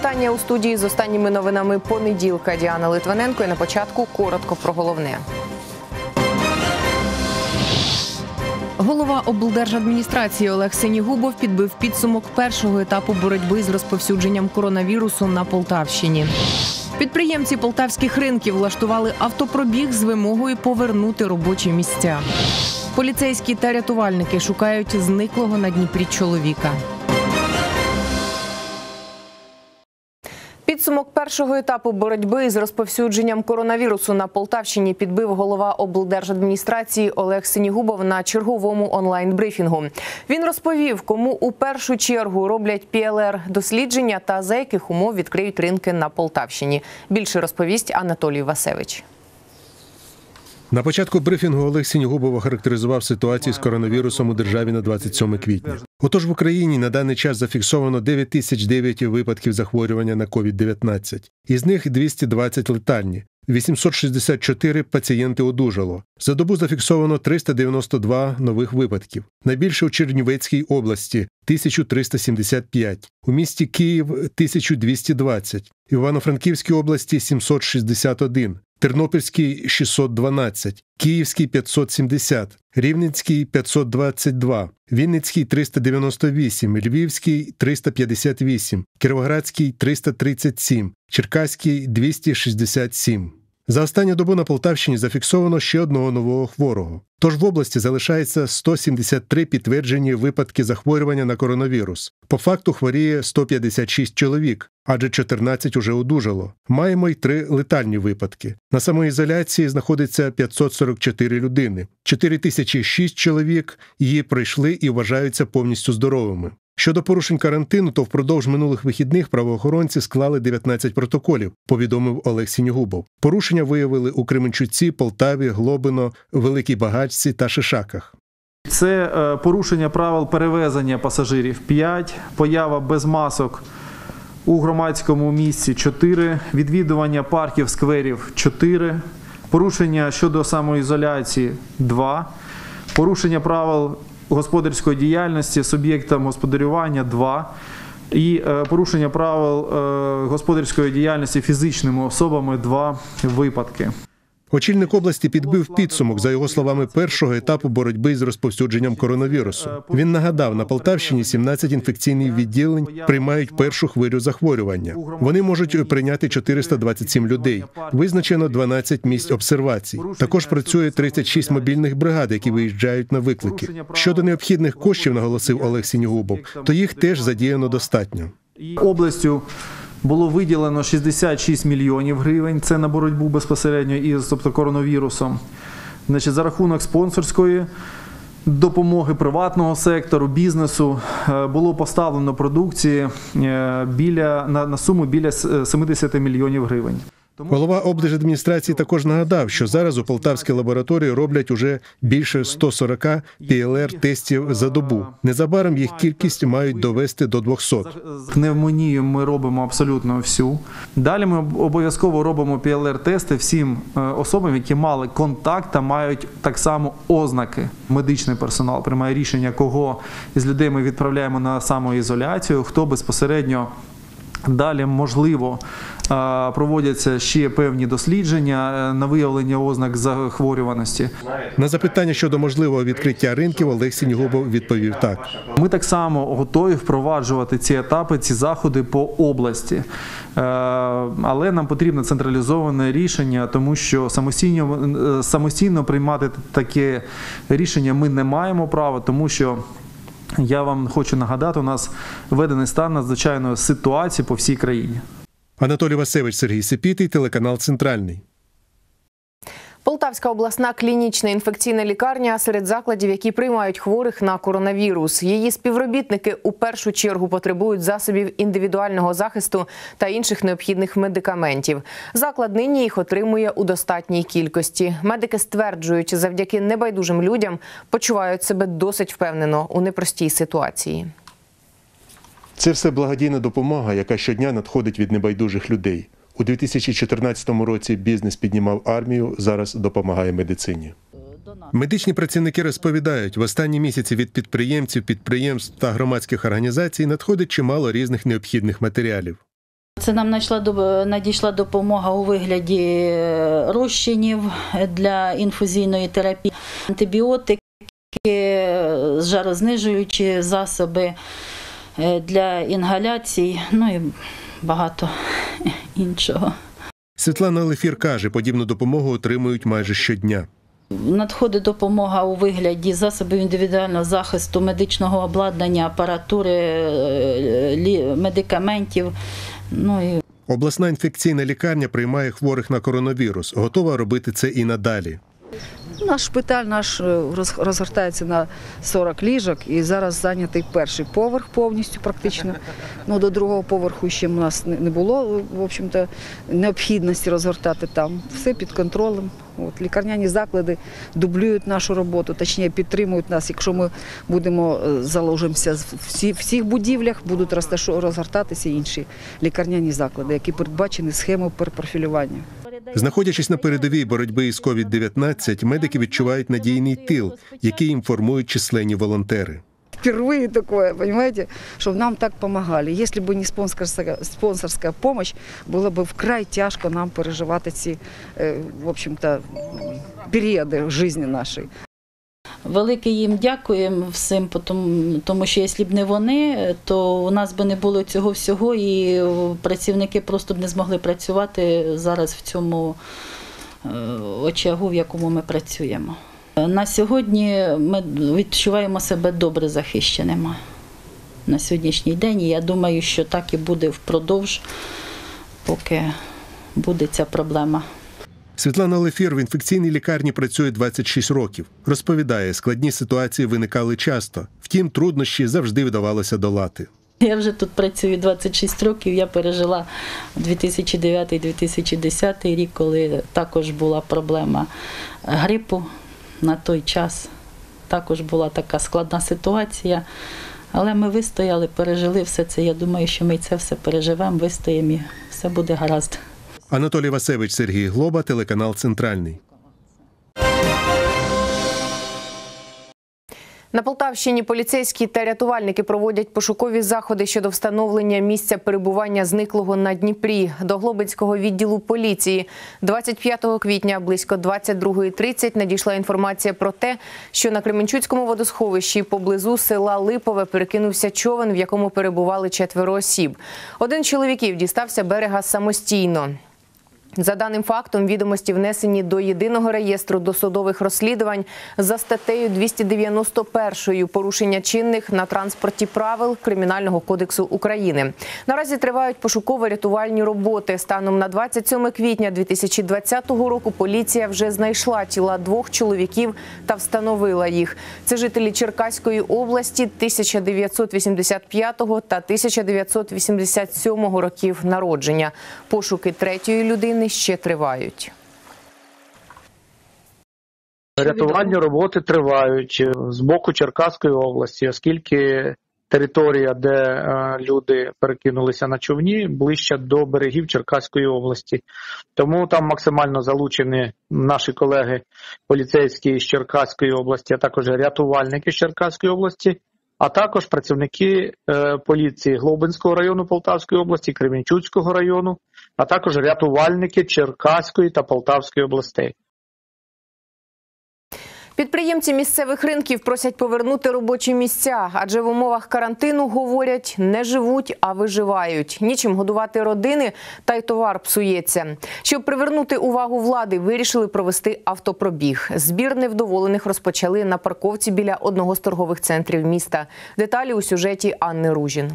вітання у студії з останніми новинами понеділка. Діана Литвиненко. І на початку коротко про головне. Голова облдержадміністрації Олег Синігубов підбив підсумок першого етапу боротьби з розповсюдженням коронавірусу на Полтавщині. Підприємці полтавських ринків влаштували автопробіг з вимогою повернути робочі місця. Поліцейські та рятувальники шукають зниклого на Дніпрі чоловіка. Підсумок першого етапу боротьби з розповсюдженням коронавірусу на Полтавщині підбив голова облдержадміністрації Олег Синігубов на черговому онлайн-брифінгу. Він розповів, кому у першу чергу роблять ПЛР-дослідження та за яких умов відкриють ринки на Полтавщині. Більше розповість Анатолій Васевич. На початку брифінгу Олег Синігубов охарактеризував ситуацію з коронавірусом у державі на 27 квітня. Отож, в Україні на даний час зафіксовано 9009 випадків захворювання на COVID-19. Із них 220 летальні. 864 пацієнти одужало. За добу зафіксовано 392 нових випадків. Найбільше у Чернівецькій області – 1375, у місті Київ – 1220, в Івано-Франківській області – 761, Тернопільський – 612, Київський – 570, Рівненський – 522, Вінницький – 398, Львівський – 358, Кіровоградський – 337, Черкаський – 267. За останню добу на Полтавщині зафіксовано ще одного нового хворого. Тож в області залишається 173 підтверджені випадки захворювання на коронавірус. По факту хворіє 156 чоловік, адже 14 уже одужало. Маємо й 3 летальні випадки. На самоізоляції знаходиться 544 людини. 4006 чоловік її пройшли і вважаються повністю здоровими. Щодо порушень карантину, то впродовж минулих вихідних правоохоронці склали 19 протоколів, повідомив Олег Синігубов. Порушення виявили у Кременчуці, Полтаві, Глобино, Великій Багачці та Шишаках. Це порушення правил перевезення пасажирів 5, поява без масок у громадському місці 4, відвідування парків, скверів 4, порушення щодо самоізоляції 2, порушення правил господарської діяльності суб'єктам господарювання 2 і порушення правил господарської діяльності фізичними особами 2 випадки. Очільник області підбив підсумок, за його словами, першого етапу боротьби з розповсюдженням коронавірусу. Він нагадав, на Полтавщині 17 інфекційних відділень приймають першу хвилю захворювання. Вони можуть прийняти 427 людей. Визначено 12 місць обсервацій. Також працює 36 мобільних бригад, які виїжджають на виклики. Щодо необхідних коштів, наголосив Олег Синігубов, то їх теж задіяно достатньо. Областю було виділено 66 мільйонів гривень, це на боротьбу безпосередньо із коронавірусом. За рахунок спонсорської допомоги приватного сектору, бізнесу було поставлено продукції на суму біля 70 мільйонів гривень. Голова облдержадміністрації також нагадав, що зараз у полтавській лабораторії роблять уже більше 140 ПЛР-тестів за добу. Незабаром їх кількість мають довести до 200. Пневмонію ми робимо абсолютно всю. Далі ми обов'язково робимо ПЛР-тести всім особам, які мали контакт та мають так само ознаки. Медичний персонал приймає рішення, кого із людей ми відправляємо на самоізоляцію, хто безпосередньо. Далі, можливо, проводяться ще певні дослідження на виявлення ознак захворюваності. На запитання щодо можливого відкриття ринків Олег Синігубов відповів так. Ми так само готові впроваджувати ці етапи, ці заходи по області. Але нам потрібно централізоване рішення, тому що самостійно приймати таке рішення ми не маємо права, тому що я вам хочу нагадати, у нас введений стан надзвичайної ситуації по всій країні. Анатолій Васевич, Сергій Сепітий, телеканал «Центральний». Полтавська обласна клінічна інфекційна лікарня серед закладів, які приймають хворих на коронавірус. Її співробітники у першу чергу потребують засобів індивідуального захисту та інших необхідних медикаментів. Заклад нині їх отримує у достатній кількості. Медики стверджують, завдяки небайдужим людям почувають себе досить впевнено у непростій ситуації. Це все благодійна допомога, яка щодня надходить від небайдужих людей. У 2014 році бізнес піднімав армію, зараз допомагає медицині. Медичні працівники розповідають, в останні місяці від підприємців, підприємств та громадських організацій надходить чимало різних необхідних матеріалів. Це нам надійшла допомога у вигляді розчинів для інфузійної терапії, антибіотики, жарознижуючі засоби для інгаляцій, ну і багато іншого. Світлана Олефір каже, подібну допомогу отримують майже щодня. Надходить допомога у вигляді засобів індивідуального захисту, медичного обладнання, апаратури, медикаментів. Обласна інфекційна лікарня приймає хворих на коронавірус. Готова робити це і надалі. Наш шпиталь розгортається на 40 ліжок і зараз зайнятий перший поверх повністю практично. До другого поверху ще в нас не було, в общем-то, необхідності розгортати там. Все під контролем. Лікарняні заклади дублюють нашу роботу, точніше підтримують нас. Якщо ми заложимося в всіх будівлях, будуть розгортатися інші лікарняні заклади, які передбачені схемою перепрофілювання. Знаходячись на передовій боротьби із COVID-19, медики відчувають надійний тил, який їм формують численні волонтери. Впервые такое, понимаете, чтобы нам так помогали. Если бы не спонсорская помощь, было бы вкрай тяжко нам переживати ці, в общем-то, періоди в житті нашій. Велике їм дякуємо всім, тому що якщо б не вони, то у нас би не було цього всього і працівники просто б не змогли працювати зараз в цьому очагу, в якому ми працюємо. На сьогодні ми відчуваємо себе добре захищеними на сьогоднішній день. І я думаю, що так і буде впродовж, поки буде ця проблема. Світлана Олефір в інфекційній лікарні працює 26 років. Розповідає, складні ситуації виникали часто. Втім, труднощі завжди вдавалося долати. Я вже тут працюю 26 років, я пережила 2009-2010 рік, коли також була проблема грипу. На той час також була така складна ситуація, але ми вистояли, пережили все це. Я думаю, що ми це все переживемо, вистоїмо і все буде гаразд. Анатолій Васевич, Сергій Глоба, телеканал «Центральний». На Полтавщині поліцейські та рятувальники проводять пошукові заходи щодо встановлення місця перебування зниклого на Дніпрі. До Глобинського відділу поліції 25 квітня близько 22:30 надійшла інформація про те, що на Кременчуцькому водосховищі поблизу села Липове перекинувся човен, в якому перебували 4 осіб. Один з чоловіків дістався берега самостійно. За даним фактом, відомості внесені до Єдиного реєстру досудових розслідувань за статтею 291 «Порушення чинних на транспорті правил Кримінального кодексу України». Наразі тривають пошуково-рятувальні роботи. Станом на 27 квітня 2020 року поліція вже знайшла тіла 2 чоловіків та встановила їх. Це жителі Черкаської області 1985 та 1987 років народження. Пошуки 3-ї людини ще тривають. Рятувальні роботи тривають з боку Черкаської області, оскільки територія, де люди перекинулися на човні, ближче до берегів Черкаської області. Тому там максимально залучені наші колеги поліцейські з Черкаської області, а також рятувальники з Черкаської області, а також працівники поліції Глобинського району Полтавської області, Кременчуцького району, а також рятувальники Черкаської та Полтавської областей. Підприємці місцевих ринків просять повернути робочі місця, адже в умовах карантину, говорять, не живуть, а виживають. Нічим годувати родини, та й товар псується. Щоб привернути увагу влади, вирішили провести автопробіг. Збір невдоволених розпочали на парковці біля одного з торгових центрів міста. Деталі у сюжеті Анни Ружін.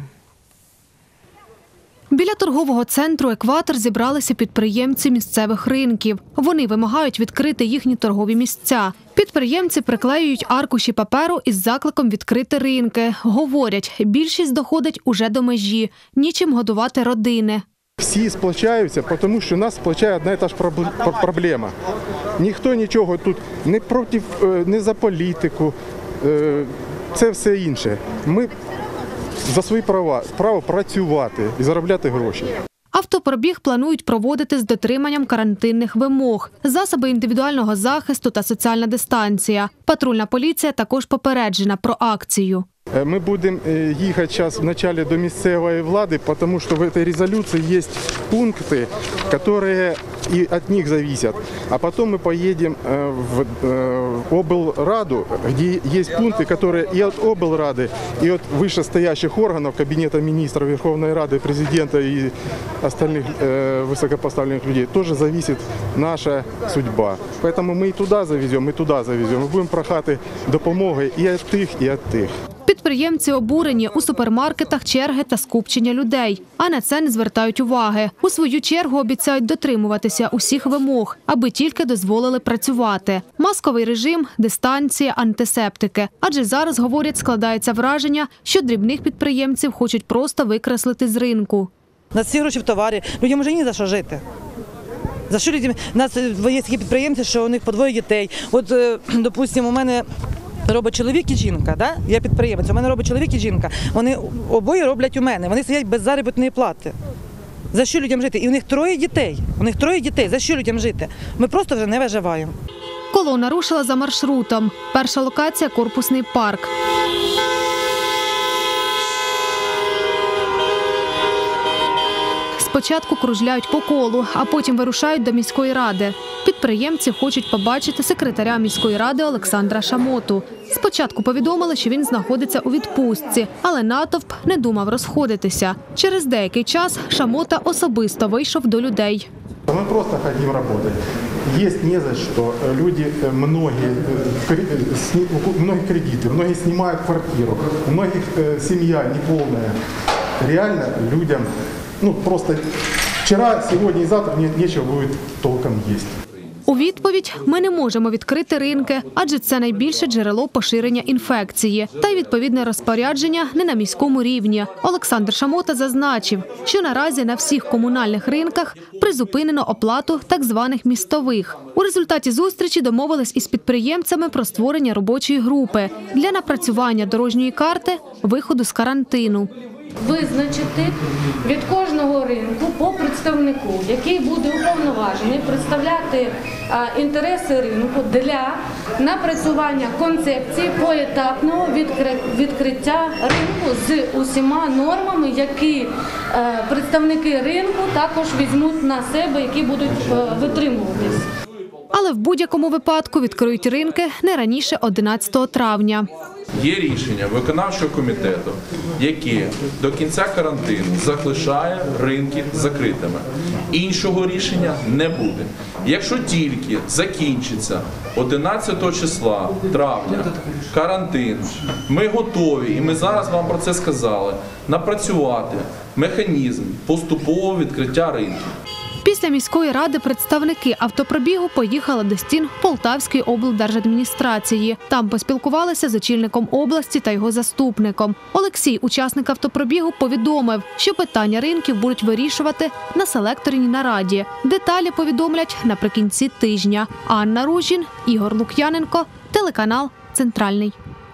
Біля торгового центру «Екватор» зібралися підприємці місцевих ринків. Вони вимагають відкрити їхні торгові місця. Підприємці приклеюють аркуші паперу із закликом відкрити ринки. Говорять, більшість доходить уже до межі. Нічим годувати родини. Всі сплачаються, тому що нас сплачає одна і та ж проблема. Ніхто нічого тут не проти, не за політику, це все інше. Ми за свої права, право працювати і заробляти гроші. Автопробіг планують проводити з дотриманням карантинних вимог, засоби індивідуального захисту та соціальна дистанція. Патрульна поліція також попереджена про акцію. Мы будем ехать сейчас вначале до місцевої влади, потому что в этой резолюции есть пункты, которые и от них зависят. А потом мы поедем в облраду, где есть пункты, которые и от облрады, и от вышестоящих органов, Кабинета министров, Верховной Рады, президента и остальных высокопоставленных людей, тоже зависит наша судьба. Поэтому мы и туда завезем, и туда завезем. Мы будем прохати допомоги і від тих, і від тих. Підприємці обурені, у супермаркетах черги та скупчення людей. А на це не звертають уваги. У свою чергу обіцяють дотримуватися усіх вимог, аби тільки дозволили працювати. Масковий режим, дистанція, антисептики. Адже зараз, говорять, складається враження, що дрібних підприємців хочуть просто викреслити з ринку. На ці гроші в товарі людям вже ні за що жити. За що людям? У нас є такі підприємці, що у них по двоє дітей. От, допустимо, у мене робить чоловік і жінка, да? Я підприємець, у мене робить чоловік і жінка. Вони обоє роблять у мене, вони сидять без заробітної плати. За що людям жити? І у них троє дітей. За що людям жити? Ми просто вже не виживаємо. Колона рушила за маршрутом. Перша локація – корпусний парк. Спочатку кружляють по колу, а потім вирушають до міської ради. Підприємці хочуть побачити секретаря міської ради Олександра Шамоту. Спочатку повідомили, що він знаходиться у відпустці, але натовп не думав розходитися. Через деякий час Шамота особисто вийшов до людей. Мы просто хотим работать. Есть не за что. Люди, многие кредиты, многие снимают квартиру, у многих семья неполная. Реально людям, просто вчера, сегодня и завтра нечего будет толком есть. У відповідь – ми не можемо відкрити ринки, адже це найбільше джерело поширення інфекції. Та й відповідне розпорядження не на міському рівні. Олександр Шамота зазначив, що наразі на всіх комунальних ринках призупинено оплату так званих містових. У результаті зустрічі домовились із підприємцями про створення робочої групи для напрацювання дорожньої карти виходу з карантину. Визначити від кожного ринку по представнику, який буде уповноважений представляти інтереси ринку для напрацювання концепції поетапного відкриття ринку з усіма нормами, які представники ринку також візьмуть на себе, які будуть витримуватись. Але в будь-якому випадку відкриють ринки не раніше 11 травня. Є рішення виконавчого комітету, яке до кінця карантину залишає ринки закритими. Іншого рішення не буде. Якщо тільки закінчиться 11 числа травня карантин, ми готові, і ми зараз вам про це сказали, напрацювати механізм поступового відкриття ринків. Після міської ради представники автопробігу поїхали до стін Полтавської облдержадміністрації. Там поспілкувалися з очільником області та його заступником. Олексій, учасник автопробігу, повідомив, що питання ринків будуть вирішувати на селекторній нараді. Деталі повідомлять наприкінці тижня. Анна Ружін, Ігор Лук'яненко, телеканал «Центральний».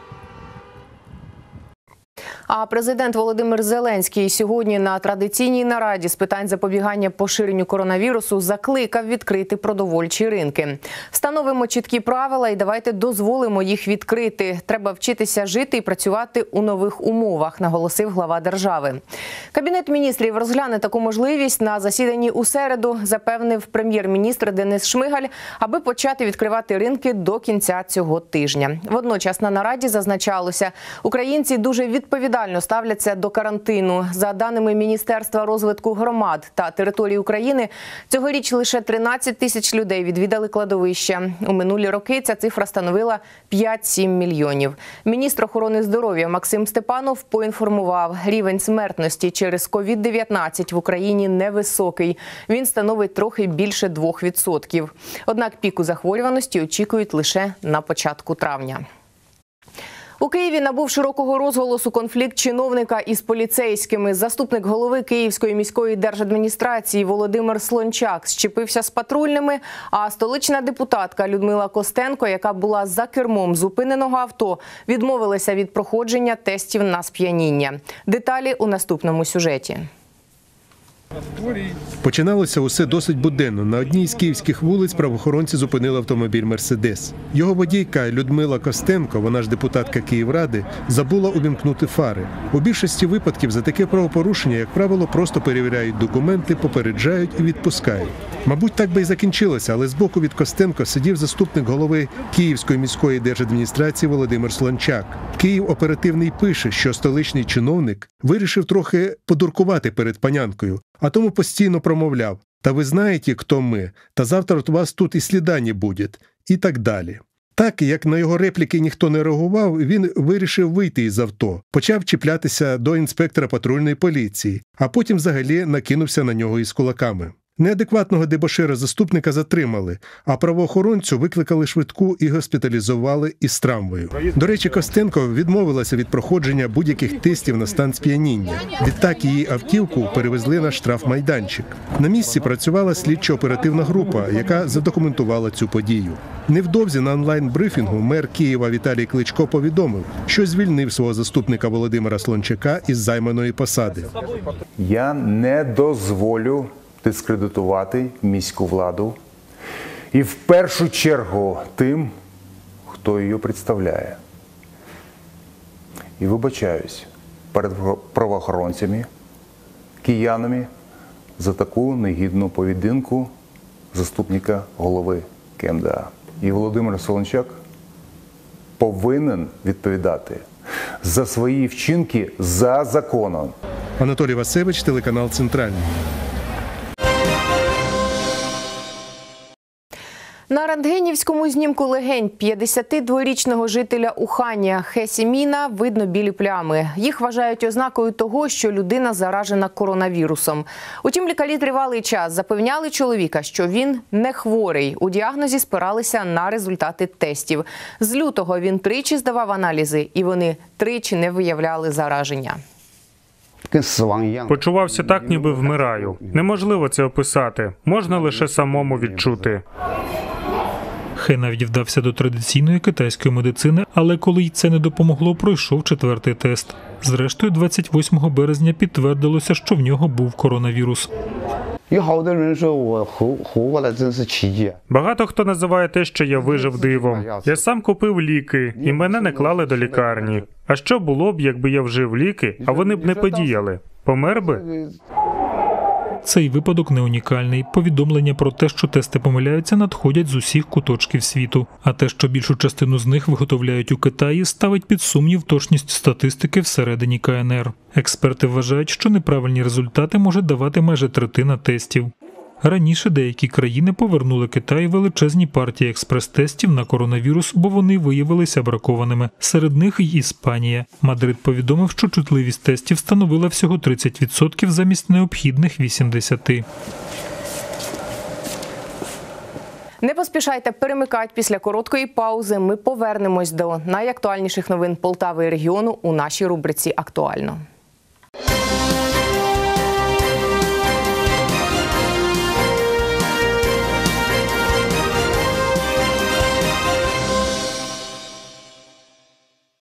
А президент Володимир Зеленський сьогодні на традиційній нараді з питань запобігання поширенню коронавірусу закликав відкрити продовольчі ринки. Встановимо чіткі правила і давайте дозволимо їх відкрити. Треба вчитися жити і працювати у нових умовах, наголосив глава держави. Кабінет міністрів розгляне таку можливість на засіданні у середу, запевнив прем'єр-міністр Денис Шмигаль, аби почати відкривати ринки до кінця цього тижня. Водночас на нараді зазначалося, українці дуже відповідально ставляться до карантину. За даними Міністерства розвитку громад та територій України, цьогоріч лише 13 тисяч людей відвідали кладовища. У минулі роки ця цифра становила 5-7 мільйонів. Міністр охорони здоров'я Максим Степанов поінформував, рівень смертності через COVID-19 в Україні невисокий. Він становить трохи більше 2%. Однак піку захворюваності очікують лише на початку травня. У Києві набув широкого розголосу конфлікт чиновника із поліцейськими. Заступник голови Київської міської держадміністрації Володимир Слончак зчепився з патрульними, а столична депутатка Людмила Костенко, яка була за кермом зупиненого авто, відмовилася від проходження тестів на сп'яніння. Деталі у наступному сюжеті. Починалося усе досить буденно. На одній з київських вулиць правоохоронці зупинили автомобіль «Мерседес». Його водійка Людмила Костенко, вона ж депутатка Київради, забула увімкнути фари. У більшості випадків за таке правопорушення, як правило, просто перевіряють документи, попереджають і відпускають. Мабуть, так би і закінчилося, але збоку від Костенко сидів заступник голови Київської міської держадміністрації Володимир Слончак. Київ оперативний пише, що столичний чиновник вирішив трохи подуркувати перед панянкою, а тому постійно промовляв: «Та ви знаєте, хто ми? Та завтра у вас тут і сліда не буде». І так далі. Так, як на його репліки ніхто не реагував, він вирішив вийти із авто, почав чіплятися до інспектора патрульної поліції, а потім взагалі накинувся на нього із кулаками. Неадекватного дебошира заступника затримали, а правоохоронцю викликали швидку і госпіталізували із травмою. До речі, Костенко відмовилася від проходження будь-яких тестів на стан сп'яніння. Відтак її автівку перевезли на штрафмайданчик. На місці працювала слідчо-оперативна група, яка задокументувала цю подію. Невдовзі на онлайн-брифінгу мер Києва Віталій Кличко повідомив, що звільнив свого заступника Володимира Слончака із займаної посади. Я не дозволю дискредитувати міську владу і в першу чергу тим, хто її представляє. І вибачаюсь перед правоохоронцями, киянами за таку негідну поведінку заступника голови КМДА. І Володимир Слончак повинен відповідати за свої вчинки за законом. Анатолій Васевич, телеканал «Центральний». На рентгенівському знімку легень 52-річного жителя Уханя Хе Сіміна видно білі плями. Їх вважають ознакою того, що людина заражена коронавірусом. Утім, лікарі тривалий час запевняли чоловіка, що він не хворий. У діагнозі спиралися на результати тестів. З лютого він тричі здавав аналізи, і вони тричі не виявляли зараження. Почувався так, ніби вмираю. Неможливо це описати. Можна лише самому відчути. Хе навіть вдався до традиційної китайської медицини, але коли й це не допомогло, пройшов 4-й тест. Зрештою, 28 березня підтвердилося, що в нього був коронавірус. Багато хто називає те, що я вижив, дивом. Я сам купив ліки, і мене не клали до лікарні. А що було б, якби я вжив ліки, а вони б не подіяли? Помер би? Цей випадок не унікальний. Повідомлення про те, що тести помиляються, надходять з усіх куточків світу. А те, що більшу частину з них виготовляють у Китаї, ставить під сумнів точність статистики всередині КНР. Експерти вважають, що неправильні результати може давати майже третина тестів. Раніше деякі країни повернули Китаю величезні партії експрес-тестів на коронавірус, бо вони виявилися бракованими. Серед них і Іспанія. Мадрид повідомив, що чутливість тестів становила всього 30% замість необхідних 80%. Не поспішайте перемикати після короткої паузи. Ми повернемось до найактуальніших новин Полтави і регіону у нашій рубриці «Актуально».